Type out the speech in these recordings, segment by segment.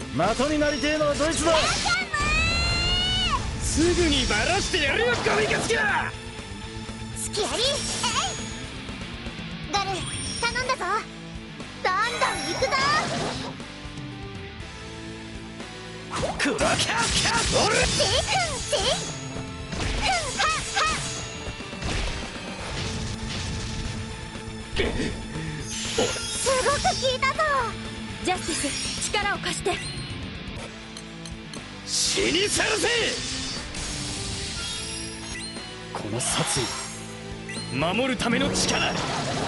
的になりてえのはどいつだ。すぐにバラしてやるよ、ゴミガツが。 隙あり。ガル頼んだぞ。どんどん行くぞ。 クラキャッキャッ俺せいくんせいふんはっは。すごく効いたぞ。 ジャスティス、力を貸して。 死にさらせ。この殺意、守るための力。やっ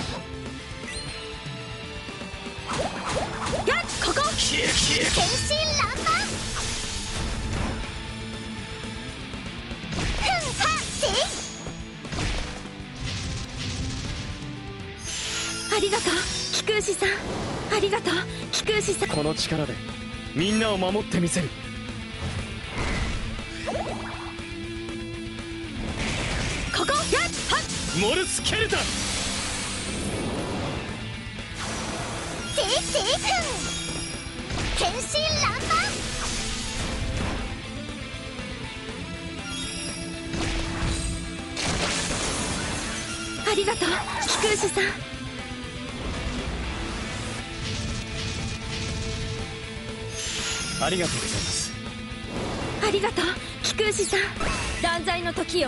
ここ。 消え消え。 天真爛漫。ふんはせい。 ありがとう貴空士さん。ありがとう貴空士さん。 この力でみんなを守ってみせる。 ここ。やっはっ。 モルスケルタン。 せいせいくん天真爛漫。 ありがとう貴空士さん。 ありがとうございます。 ありがとう貴空士さん。断罪の時よ。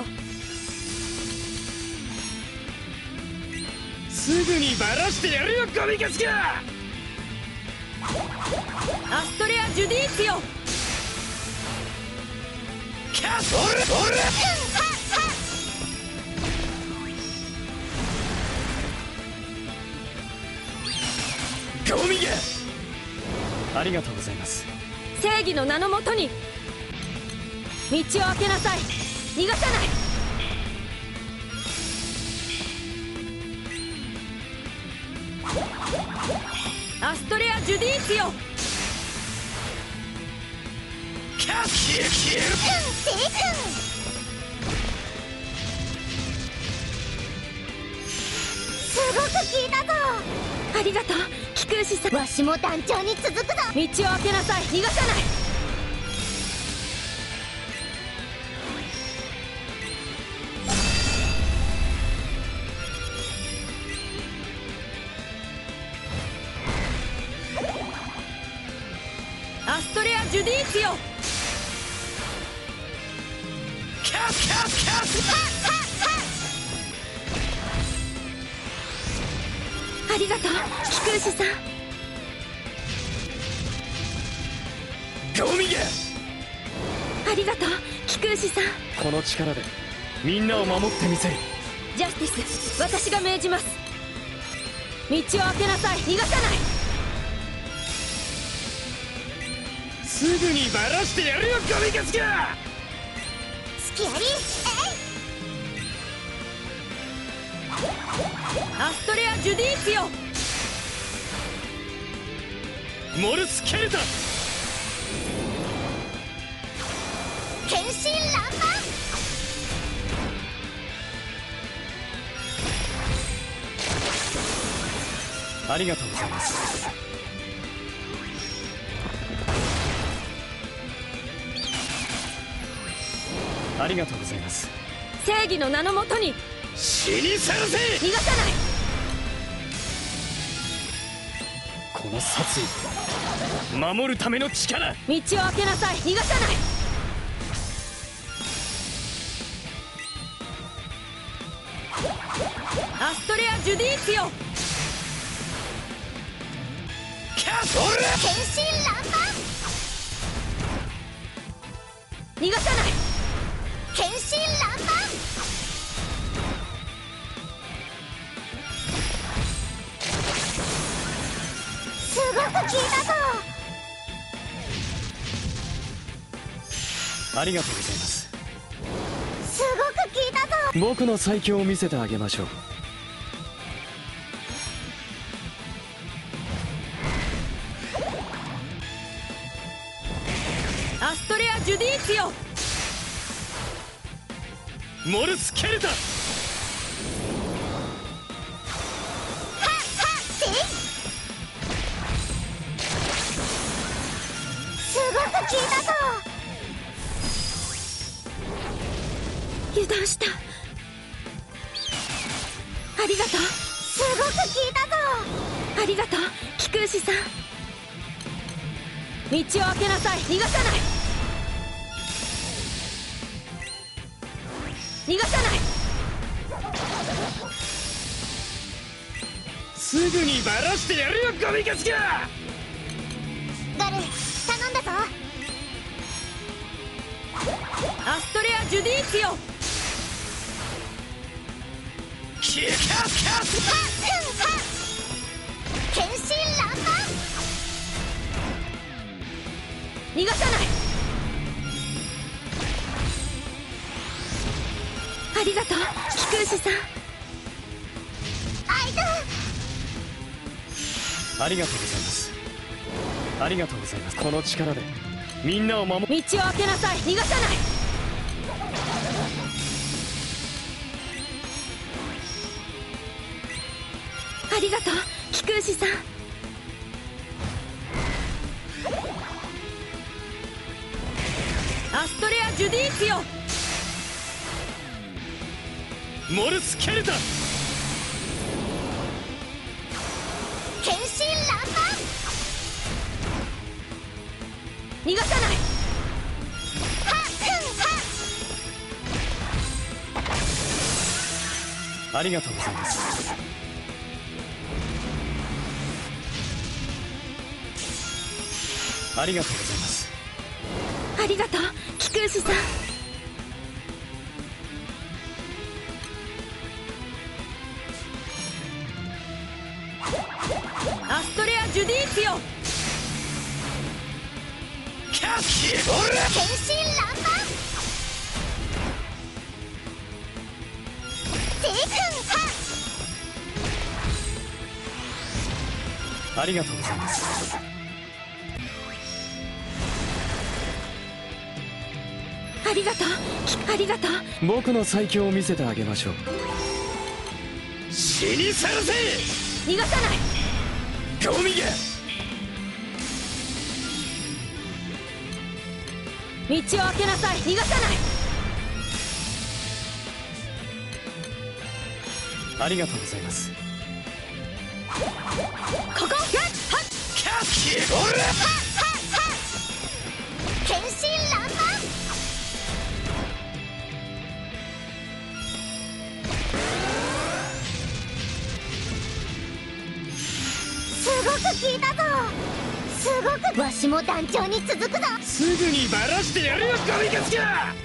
すぐにバラしてやるよ、ゴミガツが。 アストレア・ジュディーツよ。 キャッ俺ふんはっは。 ゴミが。ありがとうございます。 正義の名のもとに道を開けなさい。逃がさない。アストレア・ジュディーツよ。 キャッ消え消える。 ふんせいくんすごく効いたぞ。 ありがとう貴空士さん。 わしも団長に続くぞ。 道を開けなさい。逃がさない。アストレア・ジュディーツよ。 キャッキャッキャッ。 ありがとう貴空士さん。 ゴミが。 ありがとう貴空士さん。 この力でみんなを守ってみせる。 ジャスティス、私が命じます。道を開けなさい。逃がさない。 すぐにバラしてやるよ、ゴミガツが。 隙あり。 アストレア・ジュディーツよ。 モルスケルタン。 天真爛漫。 ありがとうございます。ありがとうございます。 正義の名のもとに死にさらせ。 逃がさない。 この殺意、守るための力。 道を開けなさい。逃がさない。アストレア・ジュディーツよ。 キャッ俺天真爛漫。 逃がさない。 天真爛漫。すごく効いたぞ。 ありがとうございます。 すごく効いたぞ。 僕の最強を見せてあげましょう。 アストレア・ジュディーツよ。 モルスケルタン。 せいいたぞ。 油断した。ありがとう。 すごく効いたぞ。 ありがとう貴空士さん。道を開けなさい。逃がさない。逃がさない。 すぐにバラしてやるよゴミガスが。 ガル頼んだぞ。 アストレア・ジュディーツよ。 キャッキャッはっはっ剣心乱舞。 逃がさない。ありがとう貴空士さん。 アイドありがとうございます。ありがとうございます。この力でみんなを守道を開けなさい。逃がさない。ありがとう貴空士さん。アストレア・ジュディーツよ。 モルスケルタン。 剣心乱舞。 逃がさない。 はっはっありがとうございます。ありがとうございます。 ありがとう貴空士さん。アストレア・ジュディーツよ。 キャッキーオラ。 剣心乱舞。セイクンはありがとうございます。 ありがとうありがとう。 僕の最強を見せてあげましょう。死にさらせ。 逃がさない。 ゴミが。 道を開けなさい。逃がさない。 ありがとうございます。 ここやっはっキャッキーオラ。 剣心乱舞。すごく効いたぞ。すごくわしも団長に続くぞ。 すぐにバラしてやるよゴミガスが。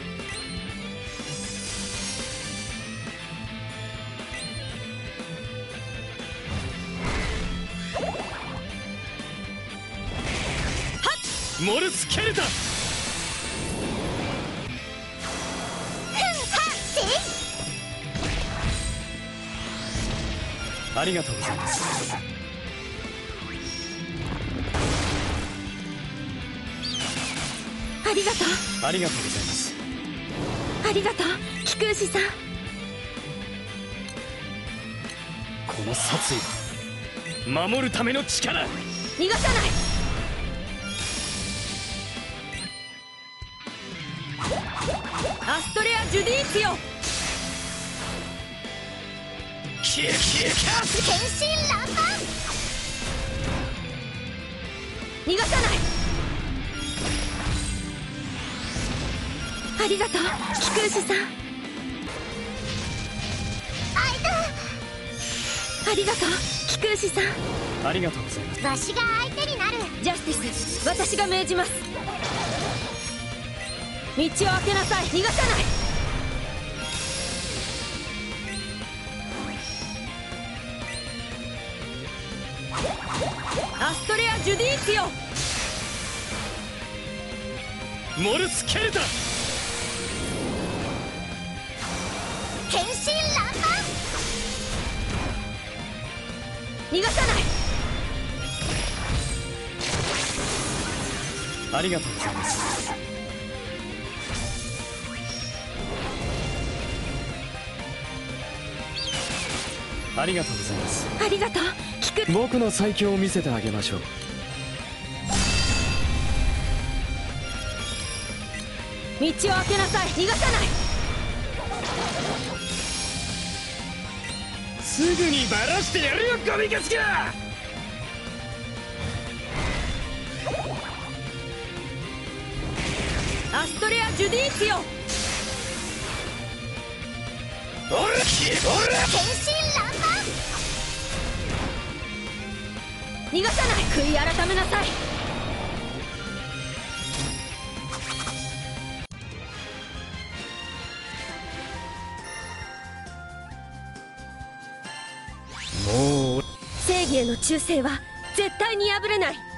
モルスケルタン。ありがとうございます。 ありがとうありがとうございます。 ありがとう貴空士さん。 この殺意、守るための力。 逃がさない。アストレア・ジュディーツよ。 キャッキャッ。 剣心乱舞。 逃がさない。ありがとう貴空士さん。 アイありがとう貴空士さん。 ありがとうございます。 ドわしが相手になる。 ジャスティス私が命じます。道を開けなさい。逃がさない。アストレア・ジュディーツよ。 モルスケルタン。 剣心乱舞。 逃がさない。 ありがとうございます。ありがとうございます。 ありがとう聞く。 僕の最強を見せてあげましょう。 道を開けなさい。逃がさない。 すぐにバラしてやるよ、ゴミガスが。 アストレア・ジュディーツよ。 おらおら天真爛漫。 逃がさない。悔い改めなさい。 もう正義への忠誠は絶対に破れない。